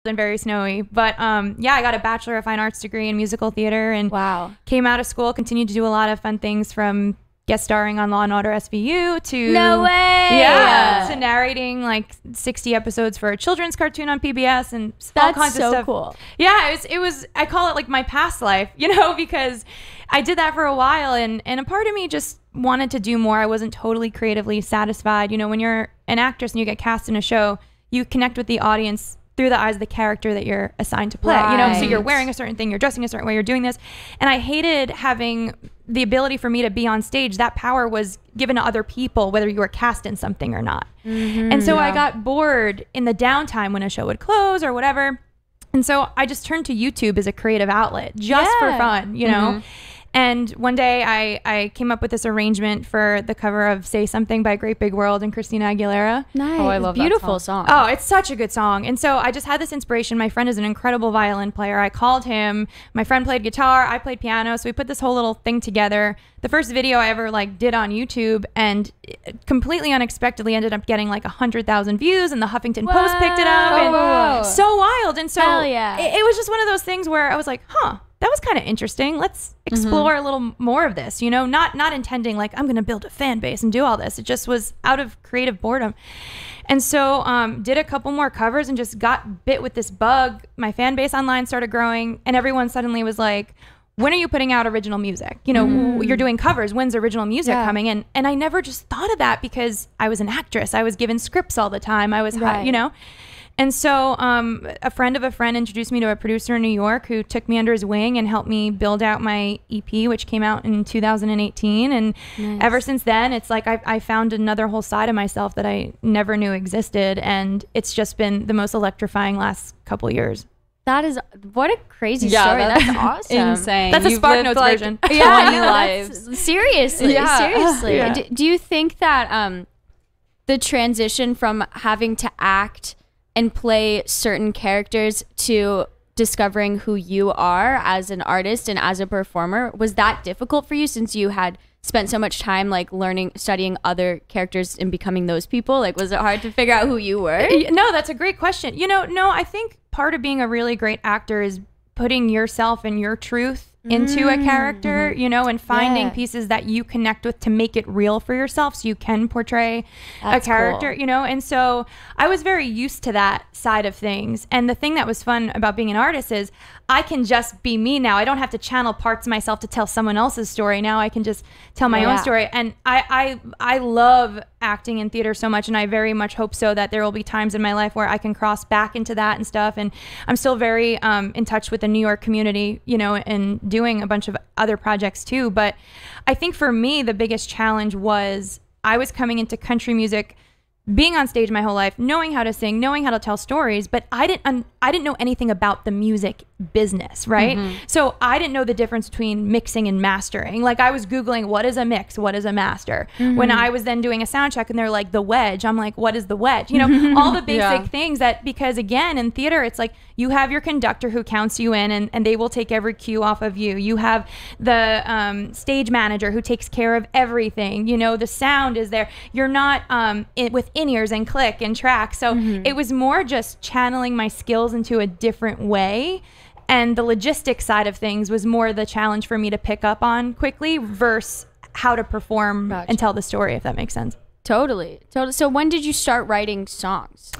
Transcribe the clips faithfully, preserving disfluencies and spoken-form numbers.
and very snowy. But um, yeah, I got a Bachelor of Fine Arts degree in musical theater and wow. came out of school, continued to do a lot of fun things from guest starring on Law and Order S V U to no way yeah to narrating like sixty episodes for a children's cartoon on P B S and That's all kinds so of stuff. Cool. Yeah, it was it was I call it like my past life, you know, because I did that for a while and and a part of me just wanted to do more. I wasn't totally creatively satisfied. You know, when you're an actress and you get cast in a show, you connect with the audience through the eyes of the character that you're assigned to play, right. you know, so you're wearing a certain thing, you're dressing a certain way, you're doing this. And I hated having the ability for me to be on stage. That power was given to other people, whether you were cast in something or not. Mm-hmm, and so yeah. I got bored in the downtime when a show would close or whatever. And so I just turned to YouTube as a creative outlet just yeah. for fun, you know? Mm-hmm. And one day I, I came up with this arrangement for the cover of Say Something by Great Big World and Christina Aguilera. Nice. Oh, I love Beautiful that song. song. Oh, it's such a good song. And so I just had this inspiration. My friend is an incredible violin player. I called him. My friend played guitar. I played piano. So we put this whole little thing together. The first video I ever like did on YouTube and completely unexpectedly ended up getting like one hundred thousand views and the Huffington Whoa. Post picked it up. Oh, and whoa. So wild. And so Hell yeah. it, it was just one of those things where I was like, huh. That was kind of interesting. Let's explore mm-hmm. a little more of this, you know, not not intending like I'm going to build a fan base and do all this. It just was out of creative boredom. And so um, did a couple more covers and just got bit with this bug. My fan base online started growing and everyone suddenly was like, when are you putting out original music? You know, mm. you're doing covers. When's original music yeah. coming in? And I never just thought of that because I was an actress. I was given scripts all the time. I was, right. you know. And so um, a friend of a friend introduced me to a producer in New York who took me under his wing and helped me build out my E P, which came out in two thousand eighteen. And nice. Ever since then, it's like I, I found another whole side of myself that I never knew existed. And it's just been the most electrifying last couple years. That is, what a crazy yeah, story. That's, that's awesome. Insane. That's a You've Spark Notes like version. Yeah, no, lives. that's, seriously, yeah. seriously. Yeah. Do, do you think that um, the transition from having to act and play certain characters to discovering who you are as an artist and as a performer, was that difficult for you since you had spent so much time like learning, studying other characters and becoming those people? Like, was it hard to figure out who you were? No, that's a great question. You know, no, I think part of being a really great actor is putting yourself and your truth into mm. a character, you know, and finding yeah. pieces that you connect with to make it real for yourself so you can portray That's a character, cool. you know. And so I was very used to that side of things. And the thing that was fun about being an artist is I can just be me now. I don't have to channel parts of myself to tell someone else's story. Now I can just tell my yeah. own story. And I, I, I love acting in theater so much, and I very much hope so that there will be times in my life where I can cross back into that and stuff. And I'm still very um, in touch with the New York community, you know, and doing a bunch of other projects too. But I think for me, the biggest challenge was I was coming into country music, being on stage my whole life, knowing how to sing, knowing how to tell stories, but I didn't un- I didn't know anything about the music business, right? Mm-hmm. So I didn't know the difference between mixing and mastering. Like I was Googling, what is a mix? What is a master? Mm-hmm. When I was then doing a sound check and they're like, the wedge, I'm like, what is the wedge? You know, all the basic yeah. things that, because again, in theater, it's like you have your conductor who counts you in and, and they will take every cue off of you. You have the um, stage manager who takes care of everything. You know, the sound is there. You're not um, in, with in-ears and click and track. So mm-hmm. it was more just channeling my skills into a different way. And the logistics side of things was more the challenge for me to pick up on quickly versus how to perform gotcha. And tell the story, if that makes sense. Totally. Totally. So when did you start writing songs?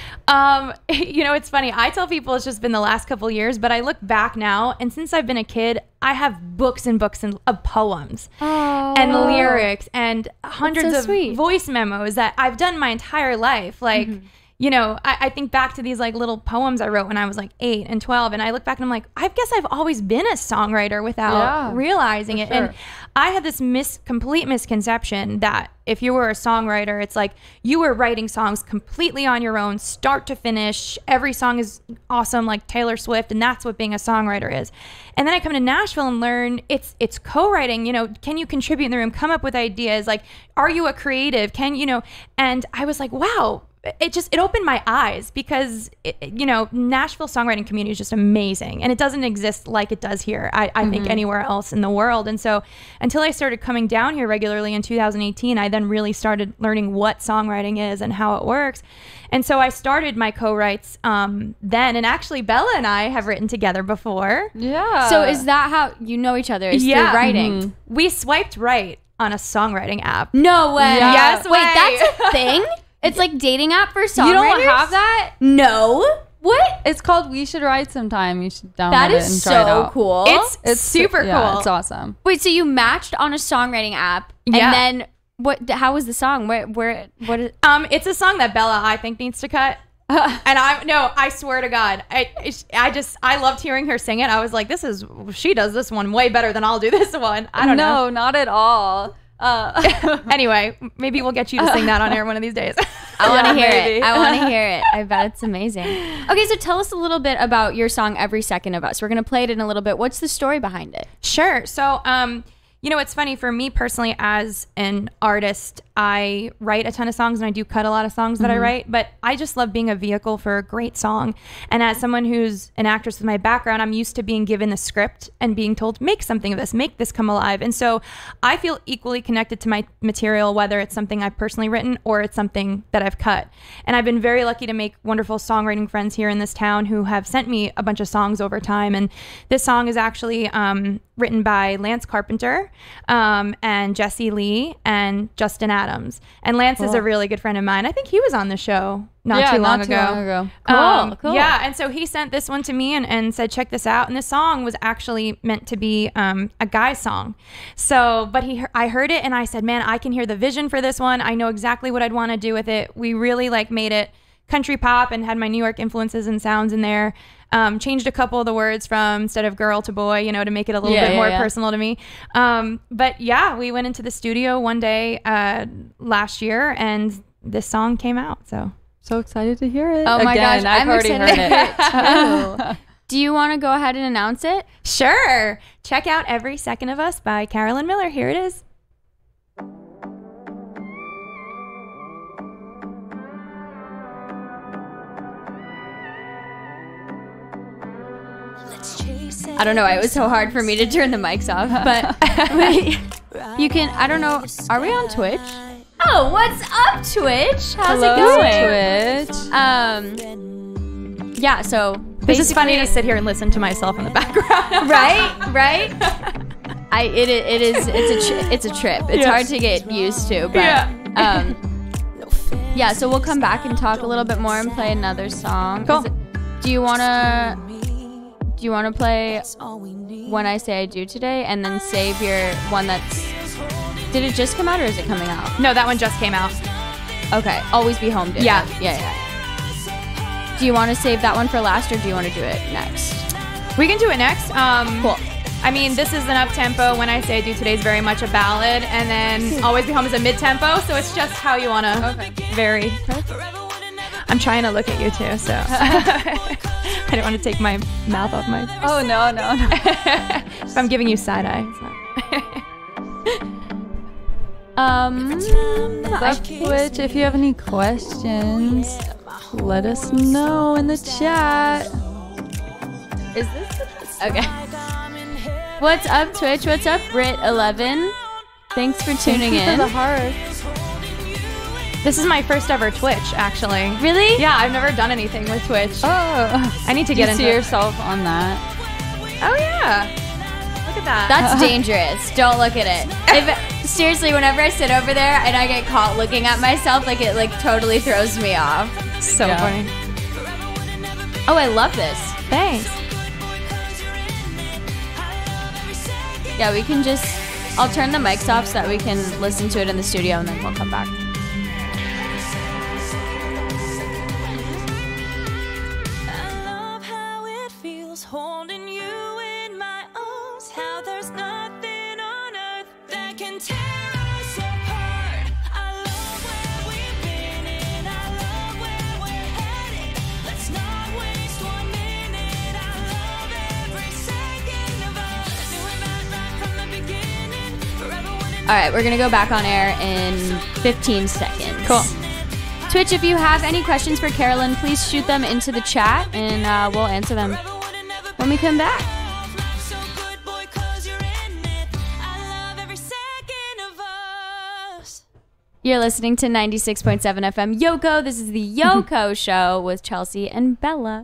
Um, you know, it's funny. I tell people it's just been the last couple of years, but I look back now, and since I've been a kid, I have books and books and, of poems oh. and lyrics and hundreds so of sweet. Voice memos that I've done my entire life. Like, mm-hmm. you know, I, I think back to these like little poems I wrote when I was like eight and twelve, and I look back and I'm like, I guess I've always been a songwriter without yeah, realizing it. Sure. And I had this mis complete misconception that if you were a songwriter, it's like you were writing songs completely on your own, start to finish. Every song is awesome, like Taylor Swift, and that's what being a songwriter is. And then I come to Nashville and learn it's it's co-writing. You know, can you contribute in the room, come up with ideas? Like, are you a creative? Can you know? And I was like, wow. it just, it opened my eyes because, it, you know, Nashville songwriting community is just amazing. And it doesn't exist like it does here, I, I mm-hmm. think, anywhere else in the world. And so until I started coming down here regularly in two thousand eighteen, I then really started learning what songwriting is and how it works. And so I started my co-writes um, then. And actually, Bella and I have written together before. Yeah. So is that how you know each other? Is yeah. through writing? Mm-hmm. We swiped right on a songwriting app. No way. Yeah. Yes, wait, way. That's a thing? It's like dating app for songwriters? You don't have that? No. What? It's called We Should Write Sometime. You should download that it and is try it so out. cool. It's, it's super cool. Yeah, it's awesome. Wait, so you matched on a songwriting app, yeah. and then what? How was the song? Where? Where? What? Is, um, it's a song that Bella I think needs to cut. And I no, I swear to God, I I just I loved hearing her sing it. I was like, this is she does this one way better than I'll do this one. I don't no, know. No, not at all. Uh, anyway, maybe we'll get you to sing that on air one of these days. I want to yeah, hear maybe. it. I want to hear it. I bet it's amazing. Okay, so tell us a little bit about your song Every Second of Us. We're going to play it in a little bit. What's the story behind it? Sure. So, um, you know, it's funny for me personally as an artist, I write a ton of songs and I do cut a lot of songs that mm-hmm. I write, but I just love being a vehicle for a great song. And as someone who's an actress with my background, I'm used to being given the script and being told, make something of this, make this come alive. And so I feel equally connected to my material, whether it's something I've personally written or it's something that I've cut. And I've been very lucky to make wonderful songwriting friends here in this town who have sent me a bunch of songs over time. And this song is actually um, written by Lance Carpenter um, and Jesse Lee and Justin Adams. And Lance cool. is a really good friend of mine. I think he was on the show not yeah, too long not ago. Too long ago. Cool, um, cool. Yeah, and so he sent this one to me and, and said, check this out. And this song was actually meant to be um, a guy song. So, but he, I heard it and I said, man, I can hear the vision for this one. I know exactly what I'd want to do with it. We really like made it country pop and had my New York influences and sounds in there. Um, changed a couple of the words from instead of girl to boy, you know, to make it a little yeah, bit yeah, more yeah. personal to me. Um, but yeah, we went into the studio one day uh, last year and this song came out. So so excited to hear it. Oh my Again, gosh, I've I'm already excited heard to it. hear it too. Do you want to go ahead and announce it? Sure. Check out Every Second of Us by Carolyn Miller. Here it is. I don't know. It was so hard for me to turn the mics off, but wait, you can. I don't know. Are we on Twitch? Oh, what's up, Twitch? How's Hello, it going? Twitch. Um, yeah. So this is funny to sit here and listen to myself in the background. right? Right? I it it is it's a tri- it's a trip. It's yeah. hard to get used to, but yeah. um, yeah. So we'll come back and talk a little bit more and play another song. Cool. It, do you wanna? Do you want to play When I Say I Do Today and then save your one that's... Did it just come out or is it coming out? No, that one just came out. Okay. Always Be Home did. Yeah. Yeah, yeah. Do you want to save that one for last or do you want to do it next? We can do it next. Um, cool. I mean, this is an up-tempo. When I Say I Do Today is very much a ballad. And then Always Be Home is a mid-tempo. So it's just how you want to okay. vary. I'm trying to look at you too, so I don't want to take my mouth off my... Oh, no, no, no. If I'm giving you side-eye, it's not... um, Left Twitch, if you have any questions, let us know in the chat. Is this... Okay. What's up, Twitch? What's up, Brit eleven? Thanks for tuning Thank you in. For the heart. This is my first ever Twitch, actually. Really? Yeah, I've never done anything with Twitch. Oh, I need to Do get you into see it. yourself on that. Oh yeah, look at that. That's dangerous. Don't look at it. If, seriously, whenever I sit over there and I get caught looking at myself, like it like totally throws me off. So Yeah. funny. Oh, I love this. Thanks. Yeah, we can just... I'll turn the mics off so that we can listen to it in the studio and then we'll come back. Holding you in my arms, how there's nothing on earth that can tear us apart. I love where we've been and I love where we're headed. Let's not waste one minute. I love every second of us. Doing right, right from the beginning. Forever when it All right, we're going to go back on air in fifteen seconds. Cool. Twitch, if you have any questions for Carolyn, please shoot them into the chat and uh, we'll answer them when we come back. So good, boy, 'cause you're in it. I love every second of us. You're listening to ninety-six point seven F M Yoko. This is the Yoko Show with Chelsea and Bella.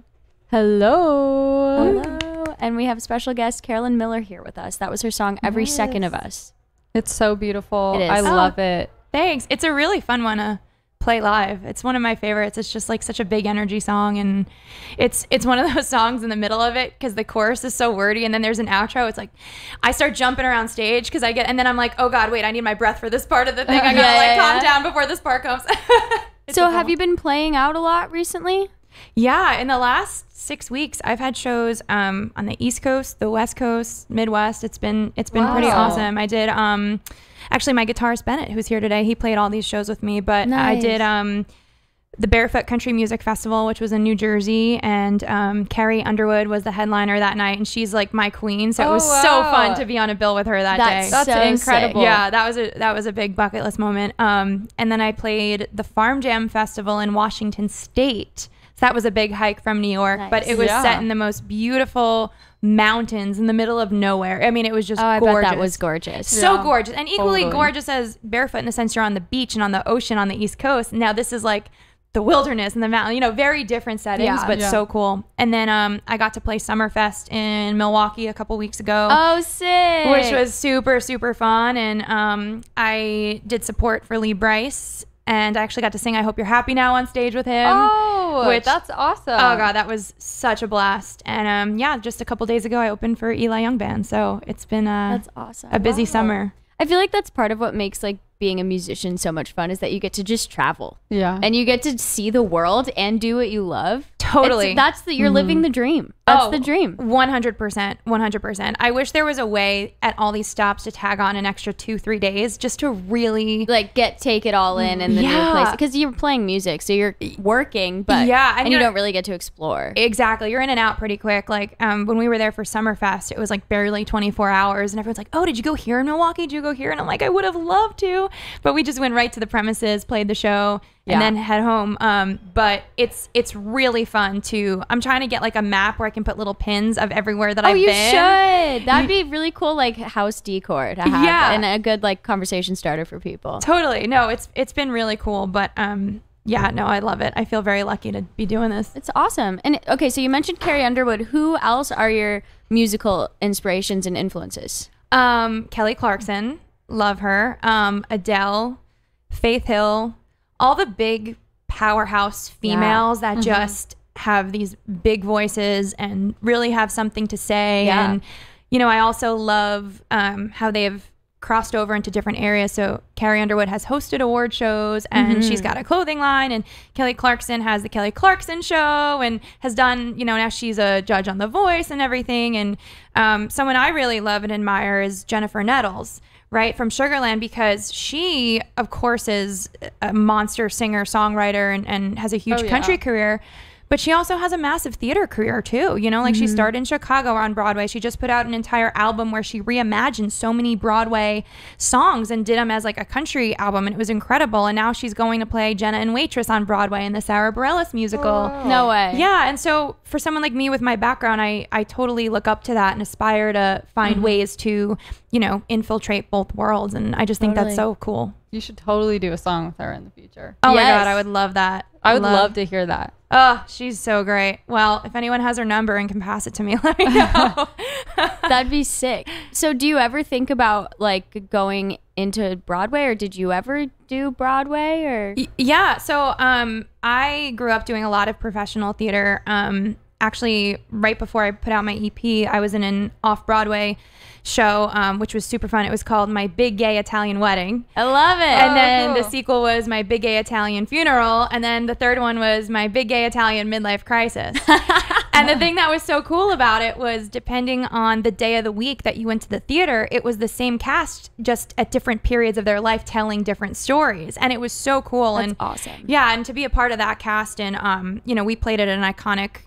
Hello. Hello. And we have special guest Carolyn Miller here with us. That was her song, Every Yes. Second of Us. It's so beautiful. It is. I Oh. love it. Thanks. It's a really fun one to play live. It's one of my favorites. It's just like such a big energy song, and it's it's one of those songs in the middle of it because the chorus is so wordy, and then there's an outro. It's like I start jumping around stage because I get, and then I'm like, oh god, wait, I need my breath for this part of the thing. I gotta Yeah, like yeah, calm yeah. down before this part comes. It's So a fun have one. you been playing out a lot recently? Yeah, in the last six weeks, I've had shows um, on the East Coast, the West Coast, Midwest. It's been it's been pretty Wow. awesome. I did um, actually my guitarist Bennett, who's here today. He played all these shows with me, but I Nice. did um, the Barefoot Country Music Festival, which was in New Jersey, and um, Carrie Underwood was the headliner that night, and she's like my queen. So it Oh, was so wow. fun to be on a bill with her that That's day. That's so incredible. sick. Yeah, that was a that was a big bucket list moment. Um, and then I played the Farm Jam Festival in Washington State. So that was a big hike from New York, but Nice. it was Yeah. set in the most beautiful mountains in the middle of nowhere. I mean, it was just Oh, I gorgeous. bet that was gorgeous. So Yeah. gorgeous, and equally Totally. gorgeous as Barefoot in the sense you're on the beach and on the ocean on the East Coast. Now this is like the wilderness and the mountain, you know, very different settings, Yeah. but Yeah. so cool. And then um, I got to play Summerfest in Milwaukee a couple weeks ago. Oh, sick. Which was super, super fun. And um, I did support for Lee Bryce. And I actually got to sing I Hope You're Happy Now on stage with him. Oh, which- that's awesome. Oh, God, that was such a blast. And um, yeah, just a couple days ago, I opened for Eli Young Band. So it's been uh, That's awesome. a busy Wow. summer. I feel like that's part of what makes like being a musician so much fun is that you get to just travel Yeah. and you get to see the world and do what you love. Totally. It's- that's the you're living the dream. That's Oh, the dream. one hundred percent. one hundred percent. I wish there was a way at all these stops to tag on an extra two, three days just to really. Like get take it all in in the new Yeah. place because you're playing music, so you're working, but Yeah, and and, you you're- don't really get to explore. Exactly. You're in and out pretty quick. Like um, when we were there for Summerfest, it was like barely twenty-four hours. And everyone's like, oh, did you go here in Milwaukee? Did you go here? And I'm like, I would have loved to. But we just went right to the premises, played the show, and Yeah. then head home. Um, but it's it's really fun to. I'm trying to get like a map where I can put little pins of everywhere that Oh, I've you been. should. That'd be really cool, like house decor to have, Yeah. and a good like conversation starter for people. Totally. No, it's it's been really cool. But um, yeah, no, I love it. I feel very lucky to be doing this. It's awesome. And okay, so you mentioned Carrie Underwood. Who else are your musical inspirations and influences? Um, Kelly Clarkson, love her. Um, Adele, Faith Hill, all the big powerhouse females that just have these big voices and really have something to say. Yeah. And, you know, I also love um, how they've crossed over into different areas. So Carrie Underwood has hosted award shows and she's got a clothing line, and Kelly Clarkson has the Kelly Clarkson show and has done, you know, now she's a judge on The Voice and everything. And um, someone I really love and admire is Jennifer Nettles, right, from Sugarland, because she, of course, is a monster singer, songwriter, and, and has a huge Oh, yeah. country career. But she also has a massive theater career too. You know, like she started in Chicago on Broadway. She just put out an entire album where she reimagined so many Broadway songs and did them as like a country album, and it was incredible. And now she's going to play Jenna and Waitress on Broadway in the Sarah Bareilles musical. No way. Yeah, and so for someone like me with my background, I I totally look up to that and aspire to find ways to, you know, infiltrate both worlds. And I just think Totally. that's so cool. You should totally do a song with her in the future. Oh my Yes. God, I would love that. I would love to hear that. Oh, she's so great. Well, if anyone has her number and can pass it to me, let me know. That'd be sick. So do you ever think about like going into Broadway, or did you ever do Broadway, or Y- yeah. So um, I grew up doing a lot of professional theater. Um, actually, right before I put out my E P, I was in an off-Broadway show, um, which was super fun. It was called My Big Gay Italian Wedding. I love it. And then cool. the sequel was My Big Gay Italian Funeral. And then the third one was My Big Gay Italian Midlife Crisis. And the thing that was so cool about it was, depending on the day of the week that you went to the theater, it was the same cast, just at different periods of their life telling different stories. And it was so cool. That's and awesome. Yeah, and to be a part of that cast, and um, you know, we played at an iconic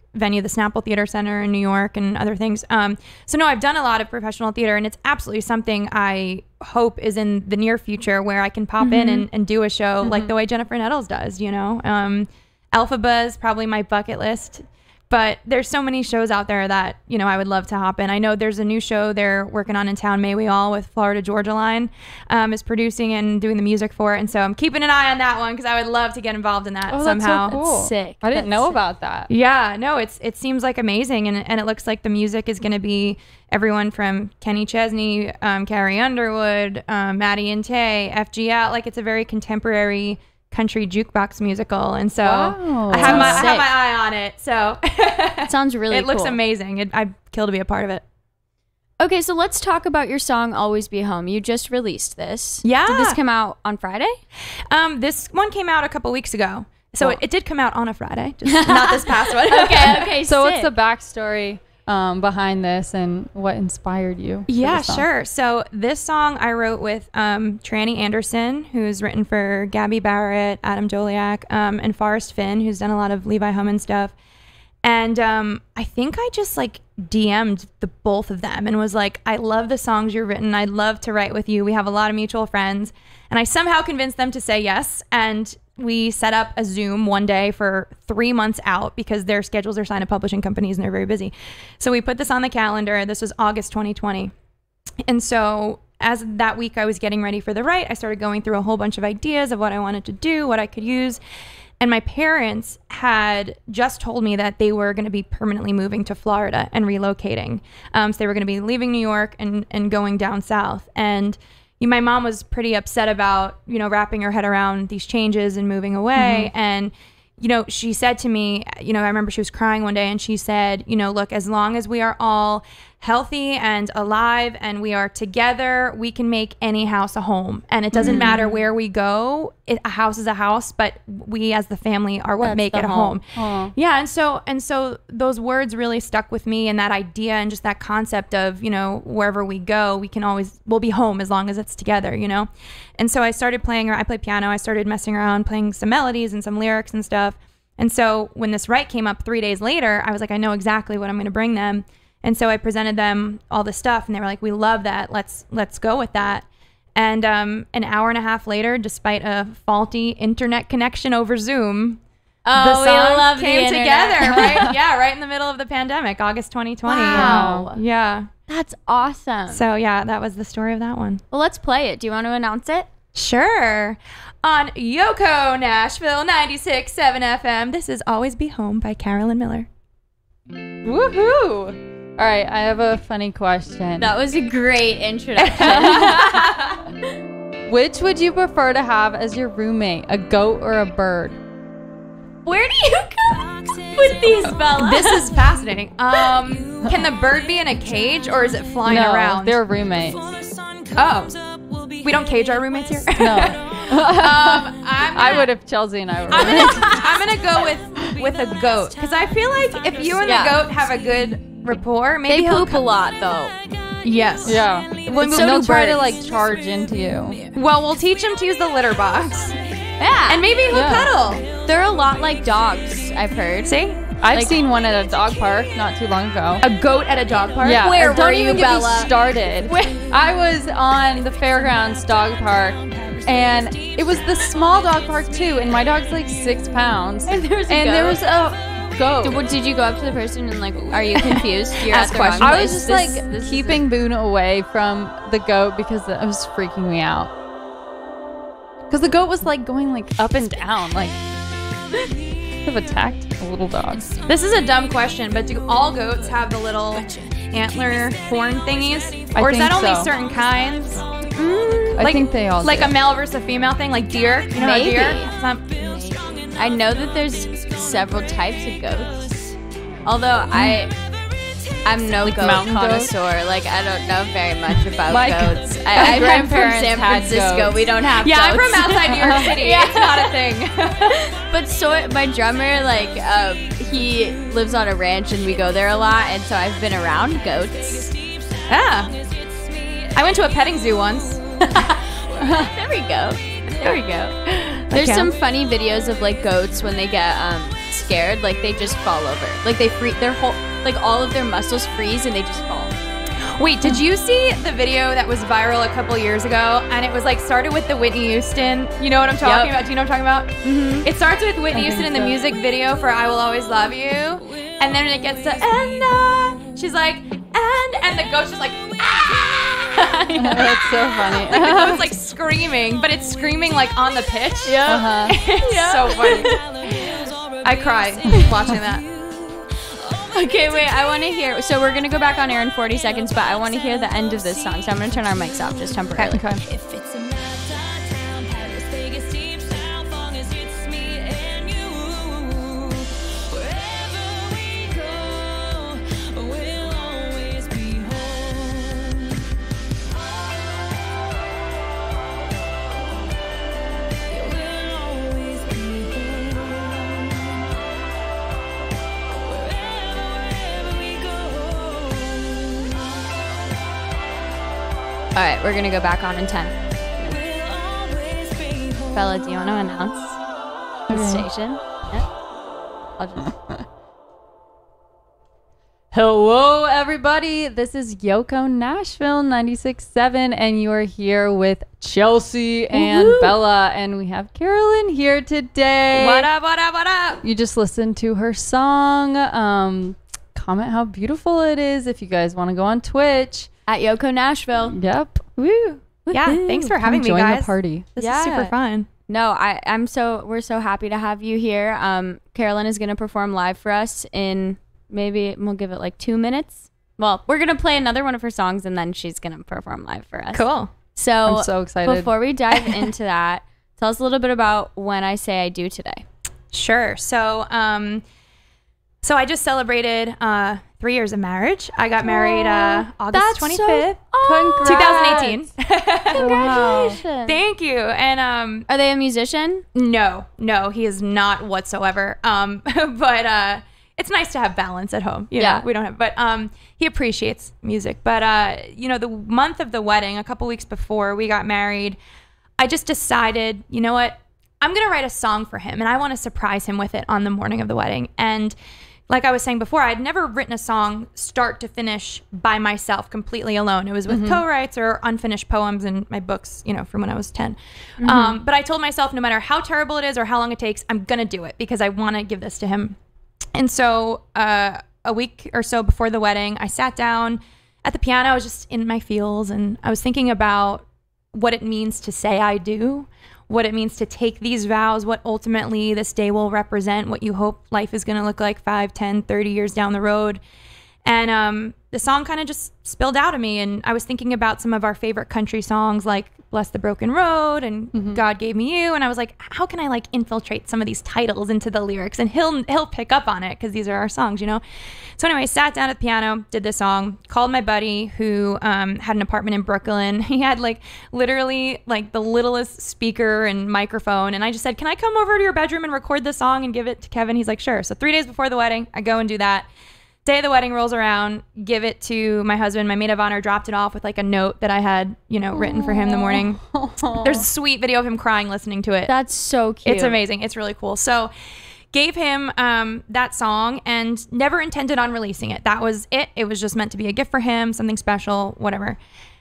venue, the Snapple Theater Center in New York, and other things. Um, so no, I've done a lot of professional theater, and it's absolutely something I hope is in the near future where I can pop mm-hmm. in and, and do a show mm-hmm. like the way Jennifer Nettles does, you know. Um, Elphaba is probably my bucket list. But there's so many shows out there that, you know, I would love to hop in. I know there's a new show they're working on in town, May We All, with Florida Georgia Line, um, is producing and doing the music for it. And so I'm keeping an eye on that one because I would love to get involved in that oh, somehow. That's so cool. That's sick. I didn't That's know sick. about that. Yeah, no, it's it seems like amazing. And, and it looks like the music is going to be everyone from Kenny Chesney, um, Carrie Underwood, um, Maddie and Tay, F G L. Like, it's a very contemporary country jukebox musical, and so wow. I have my I Sick. have my eye on it. So It sounds really it looks cool. amazing. It, I'd kill to be a part of it. Okay, so let's talk about your song "Always Be Home." You just released this. Yeah. Did this come out on Friday? Um, this one came out a couple weeks ago, so Cool. it, it did come out on a Friday, just not this past one. Okay, okay. So sick. what's the backstory um, behind this and what inspired you? for Yeah, this song? sure. So this song I wrote with um, Tranny Anderson, who's written for Gabby Barrett, Adam Joliak, um, and Forrest Finn, who's done a lot of Levi Homan stuff. And um, I think I just like D M'd the both of them and was like, I love the songs you've written. I'd love to write with you. We have a lot of mutual friends. And I somehow convinced them to say yes. And we set up a Zoom one day for three months out because their schedules are signed to publishing companies and they're very busy. So we put this on the calendar. This was August twenty twenty. And so as that week I was getting ready for the write, I started going through a whole bunch of ideas of what I wanted to do, what I could use. And my parents had just told me that they were going to be permanently moving to Florida and relocating. Um, so they were going to be leaving New York and, and going down south. And you know, my mom was pretty upset about, you know, wrapping her head around these changes and moving away. Mm-hmm. And, you know, she said to me, you know, I remember she was crying one day and she said, you know, look, as long as we are all healthy and alive and we are together, we can make any house a home. And it doesn't mm. matter where we go. It, a house is a house, but we as the family are what That's make the it a home. home. Yeah. And so, and so those words really stuck with me, and that idea and just that concept of, you know, wherever we go, we can always, we'll be home as long as it's together, you know? And so I started playing, I play piano. I started messing around, playing some melodies and some lyrics and stuff. And so when this write came up three days later, I was like, I know exactly what I'm going to bring them. And so I presented them all the stuff and they were like, we love that. Let's, let's go with that. And um, an hour and a half later, despite a faulty internet connection over Zoom, Oh, the we song love the came internet. together, right? Yeah, right in the middle of the pandemic, August twenty twenty. Wow. And, yeah. That's awesome. So yeah, that was the story of that one. Well, let's play it. Do you want to announce it? Sure. On Yoko Nashville ninety-six point seven F M, this is Always Be Home by Carolyn Miller. Woohoo! All right, I have a funny question. That was a great introduction. Which would you prefer to have as your roommate, a goat or a bird? Where do you go with these, Bella? This is fascinating. Um, can the bird be in a cage or is it flying no, around? they're roommates. Oh, we don't cage our roommates here. No, um, I'm I gonna- would if Chelsea and I were I'm roommates. gonna, I'm gonna go with with a goat because I feel like if you and Yeah. the goat have a good rapport, maybe They he'll poop a lot, though. Yes. Yeah. When So we- he'll try to birds. like charge into you. Well, we'll teach him to use the litter box, Yeah. and maybe he'll Yeah. cuddle. they're a lot like dogs, I've heard. See, I've Like- seen one at a dog park not too long ago. a goat at a dog park. Yeah, Where uh, don't were even you, get Bella? me started. I was on the fairgrounds dog park, and it was the small dog park too. And my dog's like six pounds, And there was a and goat? there was a goat. Did, what- did you go up to the person and like, are you confused? You're Ask at the wrong questions. I was place. just This- like this is keeping Boone away from the goat because it was freaking me out. Because the goat was like going like up and down, like could have attacked a little dog. This is a dumb question, but do all goats have the little antler horn thingies, I or is that think only so. certain kinds? I think they all like do. a male versus a female thing, like deer. You know, Maybe. a deer. Some, I know that there's several types of goats. Although I, I'm no goat mountain goats? connoisseur. Like I don't know very much about My- goats. my I, I'm from grandparents San had Francisco. goats. We don't have yeah, I'm goats. from outside New York City. Yeah. It's not a thing. But so my drummer, like, um, he lives on a ranch and we go there a lot, and so I've been around goats. Yeah. I went to a petting zoo once. There we go. There we go. There's Okay. some funny videos of like goats when they get um scared, like they just fall over. Like they free their whole, like all of their muscles freeze and they just fall. Wait, did you see the video that was viral a couple years ago? And it was like started with the Whitney Houston. You know what I'm talking Yep. about? Do you know what I'm talking about? Mm-hmm. It starts with Whitney I Houston in think the so. music video for "I Will Always Love You," and then it gets to "and I," she's like "and," and the ghost is like "ah." That's so funny. Like the goat's like screaming, but it's screaming like on the pitch. Uh-huh. It's so funny. I cry watching that. Okay, wait, I want to hear. So we're going to go back on air in forty seconds, but I want to hear the end of this song. So I'm going to turn our mics off just temporarily. Okay. If it's a night town, Paris, Vegas, deep south, long as it's me and you. Wherever we go, we'll always be home. We'll always be home. Wherever we go. All right, we're going to go back on in ten. We'll always be home. Bella, do you want to announce the station? Yeah. I'll just. Hello, everybody. This is Yoko Nashville ninety-six point seven, and you are here with Chelsea and Woohoo. Bella, and we have Carolyn here today. What up? What up? What up? You just listened to her song. Um, comment how beautiful it is if you guys want to go on Twitch. At Yoko Nashville. Yep. Woo. Yeah, thanks for having Come me, join guys. the party. This Yeah. is super fun. No, I, I'm so, we're so happy to have you here. Um, Carolyn is going to perform live for us in maybe, we'll give it like two minutes. Well, we're going to play another one of her songs and then she's going to perform live for us. Cool. So, I'm so excited. before we dive into that, tell us a little bit about When I Say I Do today. Sure. So, um, so I just celebrated uh, three years of marriage. I got married uh, August twenty-fifth, Congrats. twenty eighteen. Congratulations. Thank you. And um, Are they a musician? no, no, he is not whatsoever. Um, but uh, it's nice to have balance at home. You Yeah. know, we don't have, but um, he appreciates music. But uh, you know, the month of the wedding, a couple weeks before we got married, I just decided, you know what, I'm gonna write a song for him, and I want to surprise him with it on the morning of the wedding. And like I was saying before, I'd never written a song start to finish by myself, completely alone. It was with co-writes or unfinished poems in my books, you know, from when I was ten. Um, but I told myself, no matter how terrible it is or how long it takes, I'm gonna do it because I want to give this to him. And so uh, a week or so before the wedding, I sat down at the piano. I was just in my feels, and I was thinking about what it means to say I do, what it means to take these vows, what ultimately this day will represent, what you hope life is going to look like five, ten, thirty years down the road. And um, the song kind of just spilled out of me. And I was thinking about some of our favorite country songs like Bless the Broken Road and God Gave Me You. And I was like, how can I like infiltrate some of these titles into the lyrics? And he'll he'll pick up on it because these are our songs, you know? So anyway, sat down at the piano, did this song, called my buddy who um, had an apartment in Brooklyn. He had like literally like the littlest speaker and microphone. And I just said, can I come over to your bedroom and record the song and give it to Kevin? He's like, sure. So three days before the wedding, I go and do that. Day of the wedding rolls around, give it to my husband. My maid of honor dropped it off with like a note that I had, you know, written for him the morning. There's a sweet video of him crying listening to it. That's so cute. It's amazing. It's really cool. So gave him um, that song and never intended on releasing it. That was it. It was just meant to be a gift for him, something special, whatever.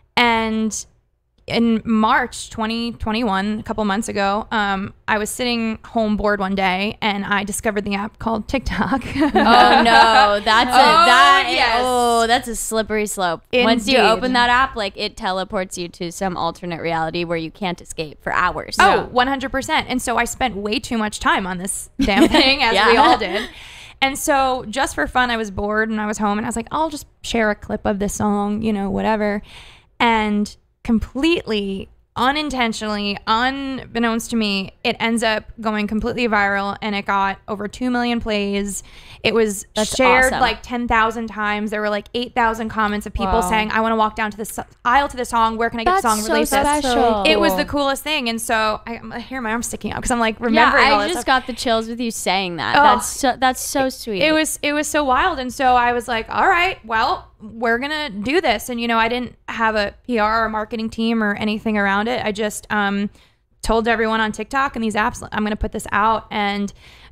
And in March twenty twenty-one, a couple months ago, um, I was sitting home bored one day and I discovered the app called TikTok. Oh no, that's a Oh, that is- yes. oh that's a slippery slope. Once you Indeed. open that app, like it teleports you to some alternate reality where you can't escape for hours. Oh, one hundred percent. And so I spent way too much time on this damn thing, as Yeah. we all did. And so just for fun, I was bored and I was home and I was like, I'll just share a clip of this song, you know, whatever. And completely unintentionally, unbeknownst to me, it ends up going completely viral and it got over two million plays. It was That's shared awesome. like ten thousand times. There were like eight thousand comments of people Wow. saying, I want to walk down to the so- aisle to the song. Where can I get That's the song so released? special. It was Cool. the coolest thing. And so I, I hear my arm sticking out because I'm like Yeah, remembering all I this just stuff. got the chills with you saying that. Oh. That's so that's so sweet. It was it was so wild. And so I was like, all right, well, we're gonna do this. And you know, I didn't have a P R or marketing team or anything around it. I just um told everyone on TikTok and these apps, I'm gonna put this out. And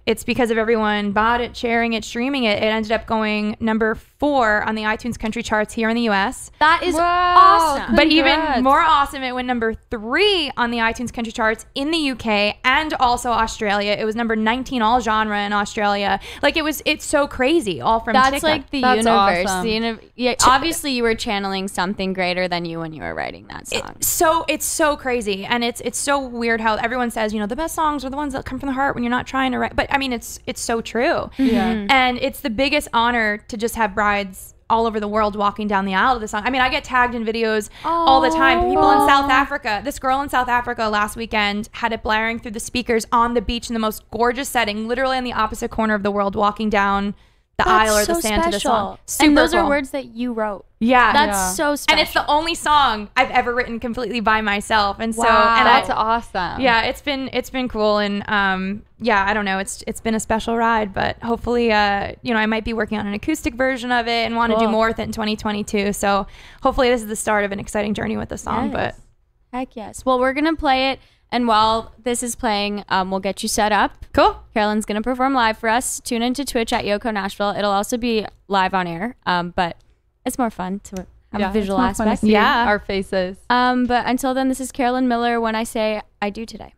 it's because of everyone bought it, sharing it, streaming it. It ended up going number four on the iTunes country charts here in the U S. That is Wow, awesome. But Congrats. even more awesome, it went number three on the iTunes country charts in the U K and also Australia. It was number nineteen all genre in Australia. Like it was, it's so crazy, all from That's TikTok. like the That's universe. awesome. The uni- yeah, obviously, you were channeling something greater than you when you were writing that song. It- so it's so crazy, and it's it's so weird how everyone says, you know, the best songs are the ones that come from the heart when you're not trying to write. But I mean, it's it's so true. Yeah. And it's the biggest honor to just have brides all over the world walking down the aisle to the song. I mean, I get tagged in videos all the time. People in South Africa. This girl in South Africa last weekend had it blaring through the speakers on the beach in the most gorgeous setting, literally on the opposite corner of the world, walking down the That's aisle or so the sand to the song. special. And those Super are cool. words that you wrote. Yeah. That's Yeah. so special. And it's the only song I've ever written completely by myself. And so, Wow. and That's I, awesome. yeah, it's been it's been cool, and um, yeah, I don't know, it's it's been a special ride, but hopefully, uh, you know, I might be working on an acoustic version of it and want to do Cool. more with it in twenty twenty-two. So hopefully, this is the start of an exciting journey with the song. Yes. Heck yes. Well, we're gonna play it, and while this is playing, um, we'll get you set up. But cool. Carolyn's gonna perform live for us. Tune into Twitch at Yoko Nashville. It'll also be live on air, um, but it's more fun to have Yeah, a visual it's more fun to aspect. see Yeah. our faces. Um, but until then, this is Carolyn Miller. When I say I do today.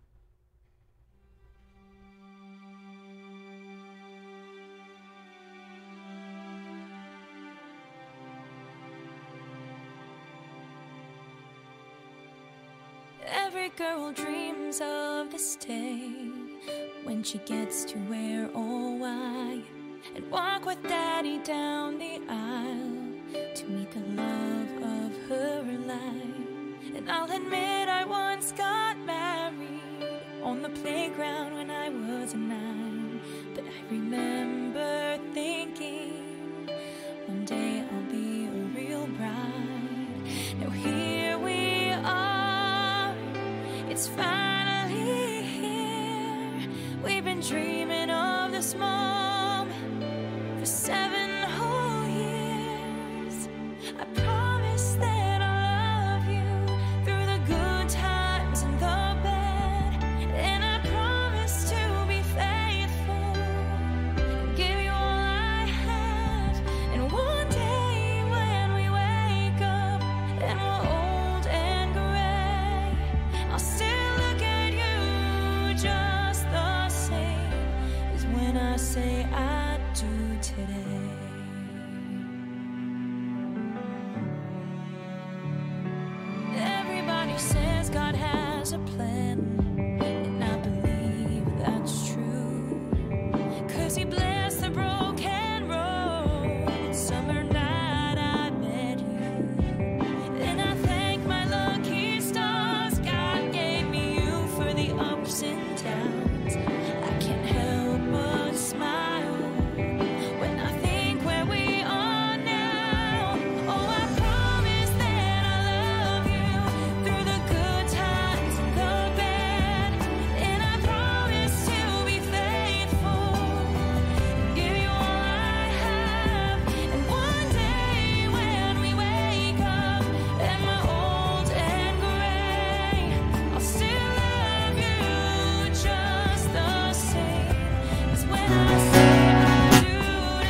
Every girl dreams of this day when she gets to where or why and walk with daddy down the aisle to meet the love of her life. And I'll admit I once got married on the playground when I was nine, but I remember thinking one day I'll be a real bride. Now here we are, it's finally here. We've been dreaming of this moment for seven whole years. I promise that I'll love you through the good times and the bad, and I promise to be faithful, give you all I have. And one day when we wake up and we're old and gray, I'll still look at you just the same as when I say I do today. Everybody says God has a plan, and I believe that's true, 'cause he blessed the broken road that summer night I met you. And I thank my lucky stars God gave me you for the ups and downs. I can't help but smile when I think where we are now. Oh, I promise that I love you through the good times and the bad, and I promise to be faithful, give you all I have. And one day when we wake up and we're old and gray, I'll still love you just the same as when I say I do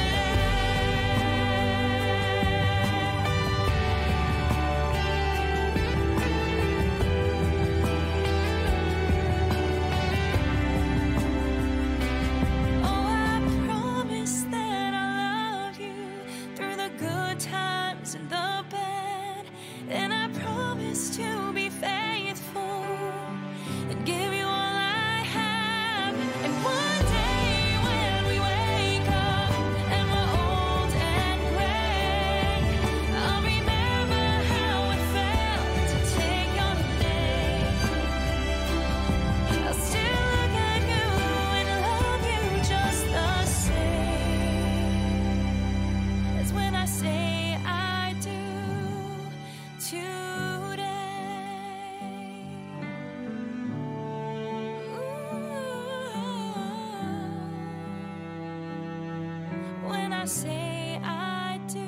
today. Oh, I promise that I love you through the good times and the bad, and I promise to be faithful and give you all I have. And one day when we wake up and we're old and gray, I'll remember how it felt to take your name. I'll still look at you and love you just the same as when I say I do today. Ooh. When I say I do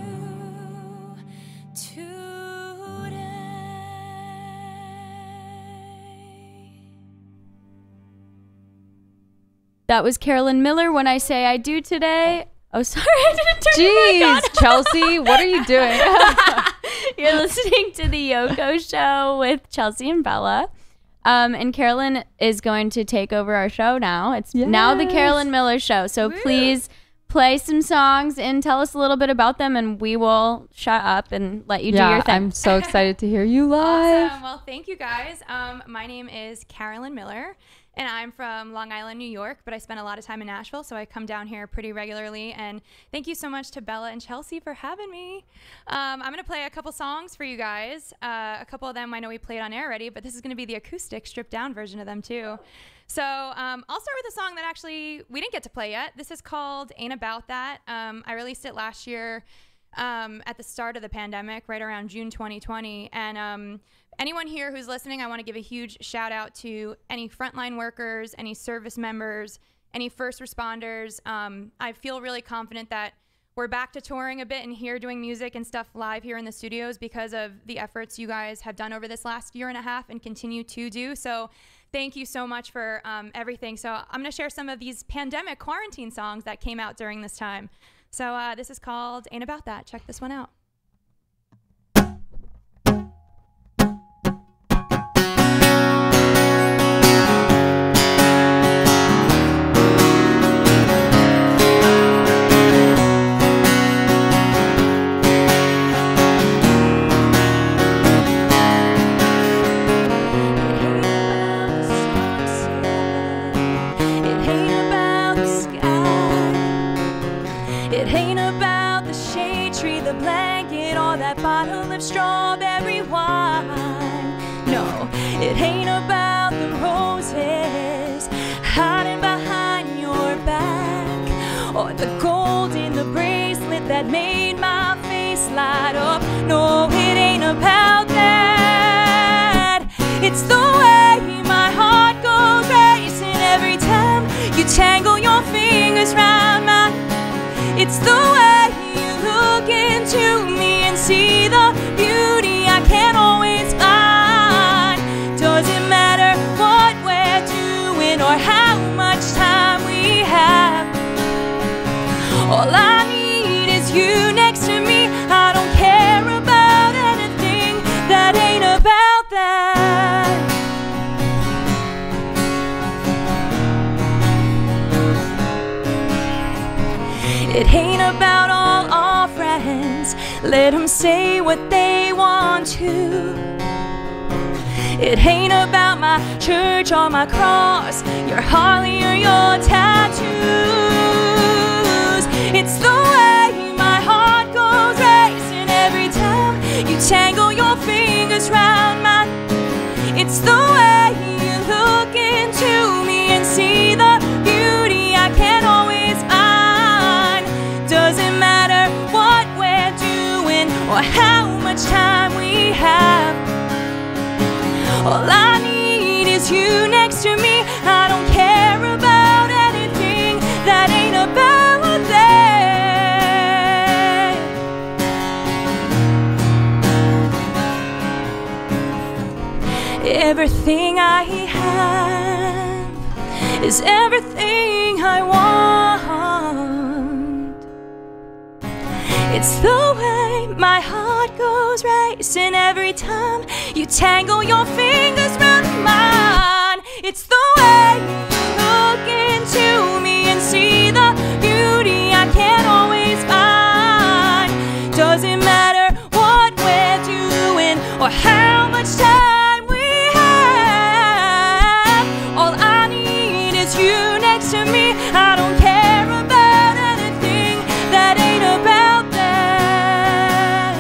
today. That was Carolyn Miller. When I Say I Do Today. Oh, sorry, I didn't turn the mic on. Jeez, Chelsea, what are you doing? You're listening to the Yoko Show with Chelsea and Bella. Um, and Carolyn is going to take over our show now. It's now the Yes. Carolyn Miller Show. So Woo. please play some songs and tell us a little bit about them, and we will shut up and let you do Yeah, your thing. I'm so excited to hear you live. Awesome. Well, thank you guys. Um, my name is Carolyn Miller, and I'm from Long Island, New York, but I spend a lot of time in Nashville, so I come down here pretty regularly. And thank you so much to Bella and Chelsea for having me. Um, I'm going to play a couple songs for you guys. Uh, a couple of them I know we played on air already, but this is going to be the acoustic, stripped down version of them too. So um, I'll start with a song that actually we didn't get to play yet. This is called Ain't About That. Um, I released it last year um, at the start of the pandemic, right around June twenty twenty. And um, anyone here who's listening, I want to give a huge shout out to any frontline workers, any service members, any first responders. Um, I feel really confident that we're back to touring a bit and here doing music and stuff live here in the studios because of the efforts you guys have done over this last year and a half and continue to do. So thank you so much for um, everything. So I'm going to share some of these pandemic quarantine songs that came out during this time. So uh, this is called Ain't About That. Check this one out. Bottle of strawberry wine. No, it ain't about the roses hiding behind your back, or the gold in the bracelet that made my face light up. No, it ain't about that. It's the way my heart goes racing every time you tangle your fingers round mine. It's the way you look into me and see the beauty I can't always find. Doesn't matter what we're doing or how much time we have. All I need is you next to me. I don't care about anything that ain't about that. It ain't about all our friends. Let them say what they want to. It ain't about my church or my cross, your Harley or your tattoos. It's the way my heart goes racing every time you tangle your fingers round mine. It's the way you look into me and see the beauty I can't always find. Doesn't matter what we're doing or how much time we have. All I need is you next to me. I don't care about anything that ain't about that. Everything I have is everything I want. It's the way my heart goes racing every time you tangle your fingers round mine. It's the way you look into me and see the beauty I can't always find. Doesn't matter what we're doing or how much time we have. All I need is you next to me. I don't care about anything that ain't about that.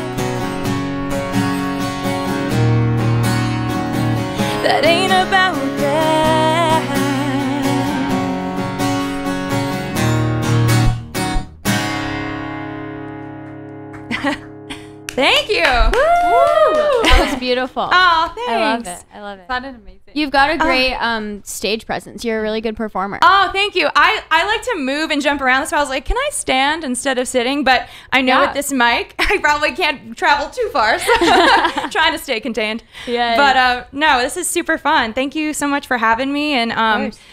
That ain't about that. Thank you. That was beautiful. Oh, thanks. I love it. I love it. Sounded amazing. You've got a great um, stage presence. You're a really good performer. Oh, thank you. I, I like to move and jump around. So I was like, can I stand instead of sitting? But I know Yeah. with this mic, I probably can't travel too far. So trying to stay contained. Yeah. But uh, no, this is super fun. Thank you so much for having me. And um, course.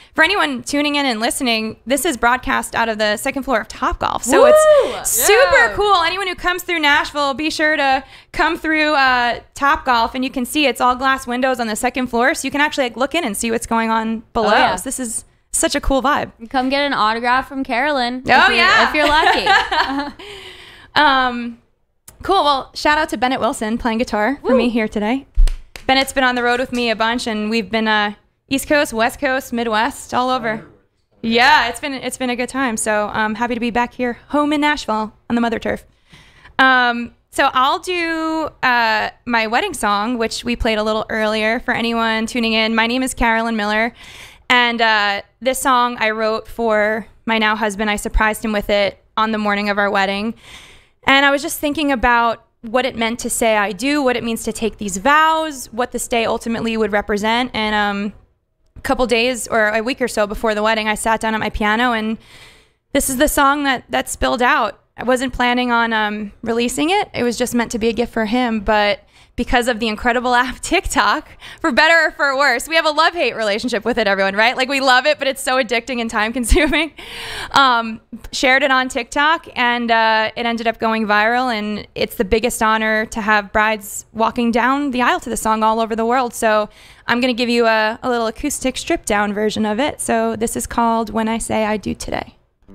for anyone tuning in and listening, this is broadcast out of the second floor of Topgolf. So Woo! it's super Yeah. cool. Anyone who comes through Nashville, be sure to come through uh, Topgolf, and you can see it's all glass windows on the second floor. So you can actually like look in and see what's going on below. yeah. So this is such a cool vibe. Come get an autograph from Carolyn. Oh, if you're- yeah. if you're lucky. Um, cool. Well, shout out to Bennett Wilson playing guitar for me here today. Bennett's been on the road with me a bunch, and we've been uh, East Coast, West Coast, Midwest, all over. Yeah, it's been it's been a good time. So I'm happy to be back here, home in Nashville on the mother turf. Um, so I'll do uh, my wedding song, which we played a little earlier for anyone tuning in. My name is Carolyn Miller, and uh, this song I wrote for my now husband. I surprised him with it on the morning of our wedding. And I was just thinking about what it meant to say I do, what it means to take these vows, what this day ultimately would represent. And um, a couple days or a week or so before the wedding, I sat down at my piano, and this is the song that, that spilled out. I wasn't planning on um, releasing it. It was just meant to be a gift for him. But because of the incredible app TikTok, for better or for worse, we have a love-hate relationship with it, everyone, right? Like, we love it, but it's so addicting and time-consuming. Um, shared it on TikTok, and uh, it ended up going viral, and it's the biggest honor to have brides walking down the aisle to the song all over the world. So I'm going to give you a, a little acoustic stripped-down version of it. So this is called When I Say I Do Today.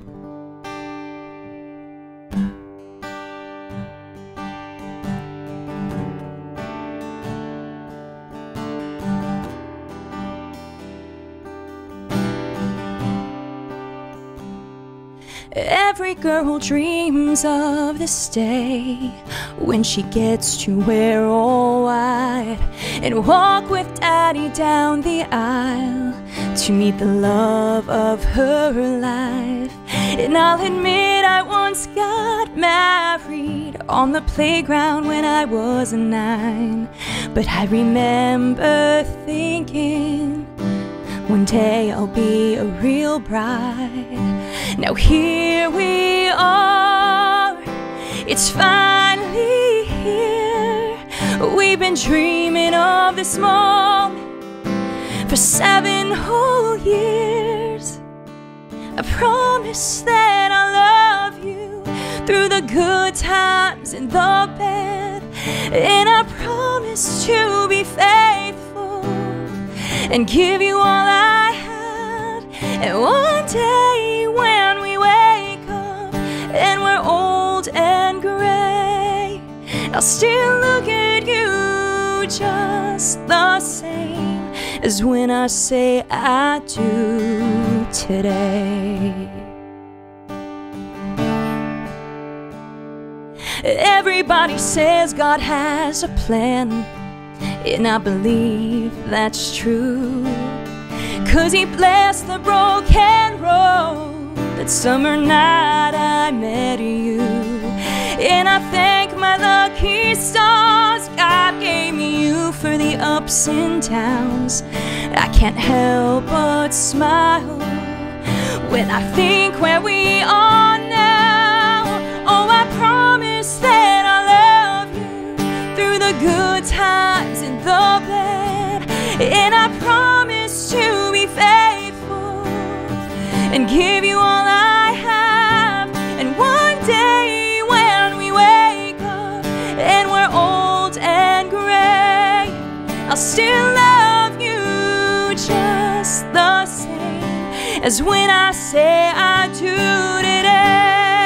Every girl dreams of this day when she gets to wear all white and walk with daddy down the aisle to meet the love of her life. And I'll admit I once got married on the playground when I was nine, but I remember thinking one day I'll be a real bride. Now here we are, it's finally here. We've been dreaming of this moment for seven whole years. I promise that I'll love you through the good times and the bad, and I promise to be faithful and give you all I had. And one day when we wake up and we're old and gray, I'll still look at you just the same as when I say I do today. Everybody says God has a plan, and I believe that's true, 'cause he blessed the broken road that summer night I met you. And I thank my lucky stars God gave me you for the ups and downs. I can't help but smile when I think where we are now. Oh, I promise that I'll love you through the good times and the bad, and I promise to be faithful and give you all I have. And one day when we wake up and we're old and gray, I'll still love you just the same as when I say I do today.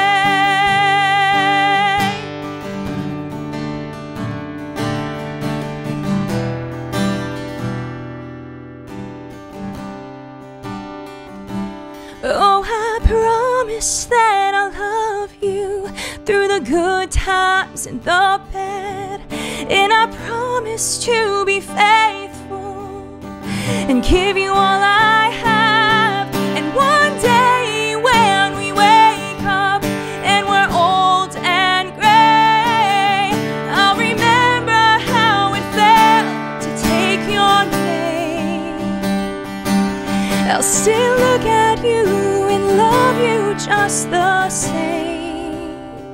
Oh, I promise that I'll love you through the good times and the bad, and I promise to be faithful and give you all I have. And one day when we wake up and we're old and gray, I'll remember how it felt to take your name. I'll still look at you and love you just the same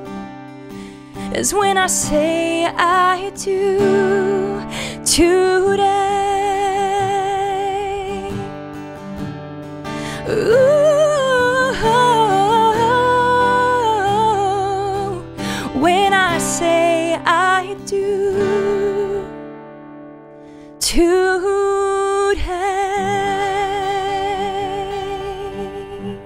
as when I say I do today. say I do today.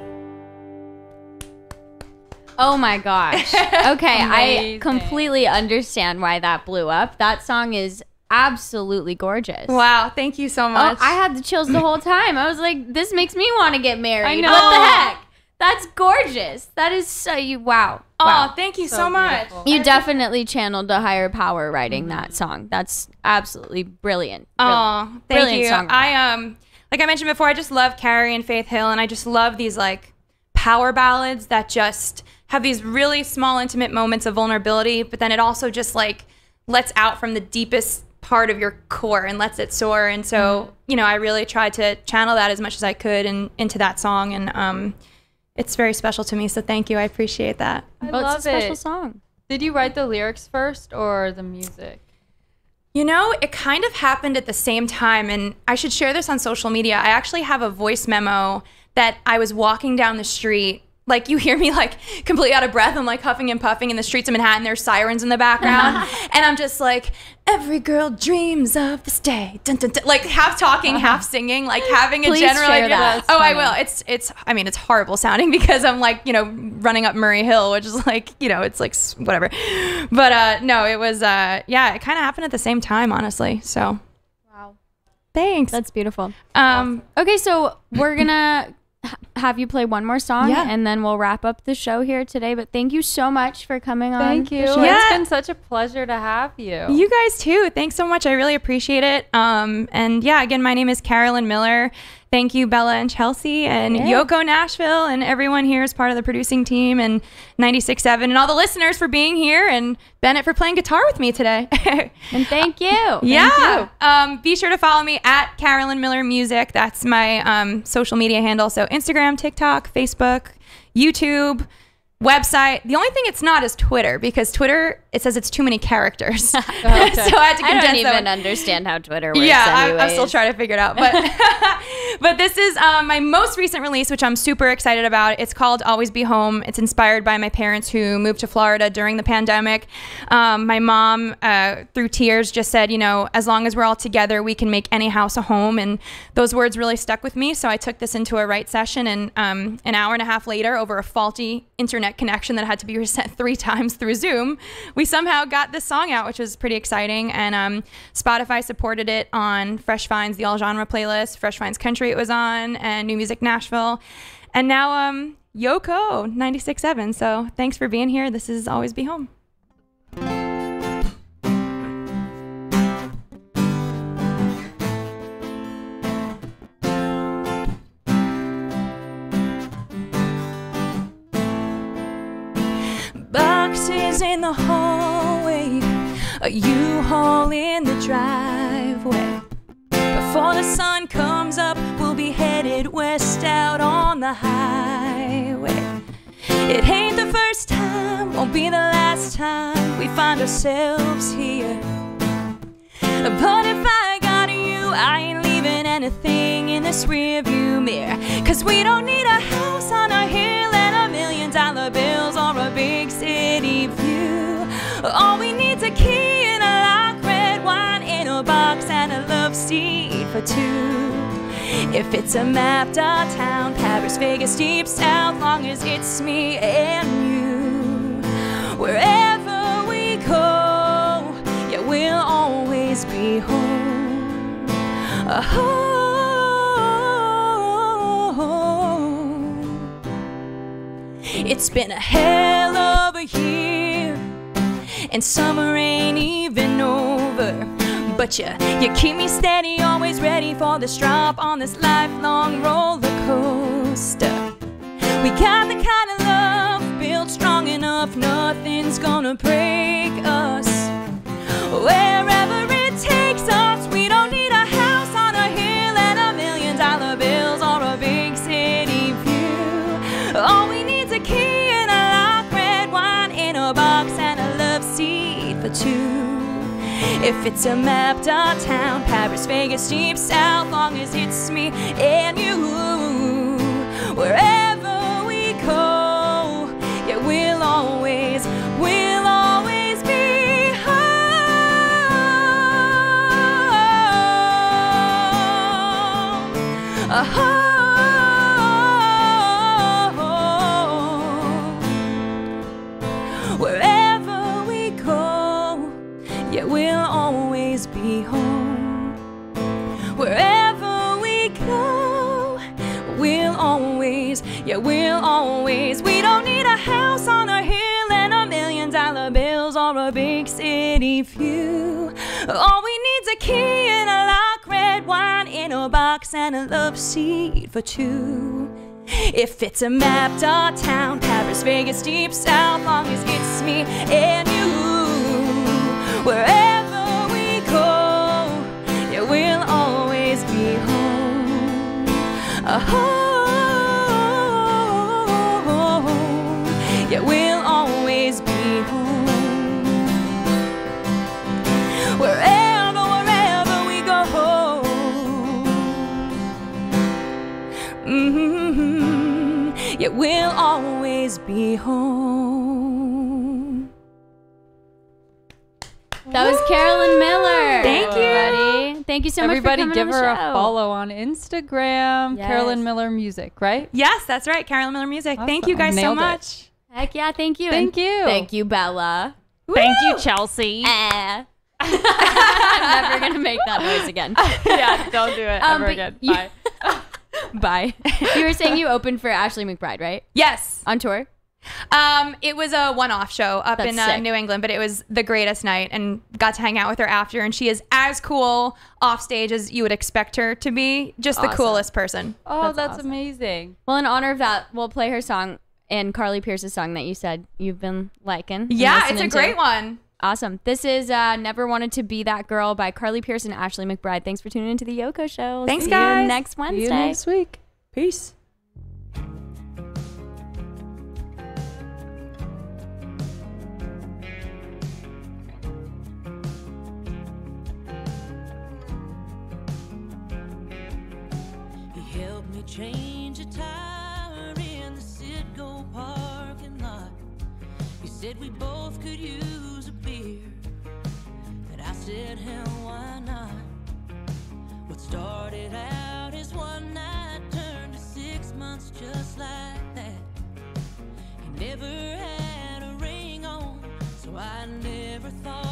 Oh my gosh. Okay, I Amazing. completely understand why that blew up. That song is absolutely gorgeous. Wow, thank you so Oh, much. I had the chills the whole time. I was like, this makes me want to get married. I know. What the heck? That's gorgeous. That is so you wow. Oh, Wow. thank you so, So much. beautiful. You definitely channeled a higher power writing that song. That's absolutely brilliant. Brilliant. Oh, thank Brilliant you. songwriting. I um, like I mentioned before, I just love Carrie and Faith Hill, and I just love these like power ballads that just have these really small, intimate moments of vulnerability, but then it also just like lets out from the deepest part of your core and lets it soar. And so, you know, I really tried to channel that as much as I could and into that song, and um, it's very special to me. So thank you. I appreciate that. I Well, love it's a special it. song. Did you write the lyrics first or the music? You know, it kind of happened at the same time, and I should share this on social media. I actually have a voice memo that I was walking down the street. Like, you hear me, like, completely out of breath. I'm, like, huffing and puffing in the streets of Manhattan. There's sirens in the background. And I'm just like, every girl dreams of this day. Dun, dun, dun. Like, half talking, half singing, like, having a Please general share idea. that. Oh, I Funny. will. It's, it's, I mean, it's horrible sounding because I'm, like, you know, running up Murray Hill, which is, like, you know, it's, like, s- whatever. But, uh, no, it was, uh, yeah, it kind of happened at the same time, honestly. So, Wow. thanks. That's beautiful. Um, Okay, so we're gonna h- have you play one more song, Yeah. and then we'll wrap up the show here today. But thank you so much for coming on. Thank the you. show. Yeah. It's been such a pleasure to have you. You guys too. Thanks so much. I really appreciate it. Um, and yeah, again, my name is Carolyn Miller. Thank you, Bella and Chelsea and Yeah. Yoko Nashville and everyone here as part of the producing team and ninety-six point seven and all the listeners for being here and Bennett for playing guitar with me today. And thank you. yeah. Um, be sure to follow me at Carolyn Miller Music. That's my um, social media handle. So Instagram, TikTok, Facebook, YouTube, website. The only thing it's not is Twitter, because Twitter, it says it's too many characters. so I had to I condense don't that even one. understand how Twitter works. Yeah, I, I'm anyways. still trying to figure it out. But but this is um, my most recent release, which I'm super excited about. It's called Always Be Home. It's inspired by my parents who moved to Florida during the pandemic. Um, my mom, uh, through tears, just said, you know, as long as we're all together, we can make any house a home. And those words really stuck with me. So I took this into a write session, and um, an hour and a half later, over a faulty internet connection that had to be reset three times through Zoom, we somehow got this song out, which was pretty exciting. And um, Spotify supported it on Fresh Finds, the all genre playlist, Fresh Finds Country it was on, and New Music Nashville. And now um, Yoko, ninety-six point seven. So thanks for being here. This is Always Be Home. Boxes in the hallway, a U-Haul in the driveway. Before the sun comes up, we'll be headed west out on the highway. It ain't the first time, won't be the last time we find ourselves here. But if I got you, I ain't leaving anything in this rearview mirror. Cause we don't need a house on a hill and a million dollar bills or a big city view. All we need's a key and a lock, red wine in a box, and a love seat for two. If it's a map, downtown, Paris, Vegas, deep south, long as it's me and you. Wherever we go, yeah, we'll always be home. Oh. It's been a hell of a year, and summer ain't even over. But you, you keep me steady, always ready for this drop on this lifelong roller coaster. We got the kind of love built strong enough, nothing's gonna break us. Wherever it takes us, we don't need a house on a hill and a million dollar bills or a big city view. All we need's a key and a lock, red wine in a box, and a love seat for two. If it's a map, downtown, Paris, Vegas, deep south, long as it's me and you. Wherever we go, yeah, we'll always, we'll always be yeah, we'll always be home. Wherever we go, we'll always, yeah, we'll always. We don't need a house on a hill and a million dollar bills or a big city view. All we need's a key and a lock, red wine in a box, and a love seat for two. If it's a mapped out town, Paris, Vegas, deep south, long as it's me and you. Wherever we go, yeah, we'll always be home. Oh, yeah, we'll always be home. Wherever, wherever we go. Mm-hmm. Yeah, we'll always be home. That was Carolyn Miller. Thank you. Everybody. Thank you so Everybody much for give coming her on the a show. follow on Instagram. Yes. Carolyn Miller Music, right? Yes, that's right. Carolyn Miller Music. Thank you Awesome. guys so Nailed it. much. Heck yeah, thank you. Thank And you. Thank you, Bella. Thank you, Chelsea. Eh. I'm never going to make that noise again. Yeah, don't do it Um, ever but again. you- Bye. Bye. You were saying you opened for Ashley McBride, right? Yes. On tour? Um, it was a one-off show up That's in uh, sick. New England, but it was the greatest night, and got to hang out with her after. And she is as cool off stage as you would expect her to be. Just the Awesome. coolest person. Oh, That's that's, awesome. amazing. Well, in honor of that, we'll play her song and Carly Pierce's song that you said you've been liking. and Yeah, it's a listening to. great one. Awesome. This is uh, Never Wanted to Be That Girl by Carly Pierce and Ashley McBride. Thanks for tuning into the Yoko Show. We'll Thanks, see guys. you next Wednesday. See you next week. Peace. He helped me change a tire in the Citgo parking lot. He said we both could use a beer, and I said, hell, why not? What started out as one night turned to six months just like that. He never had a ring on, so I never thought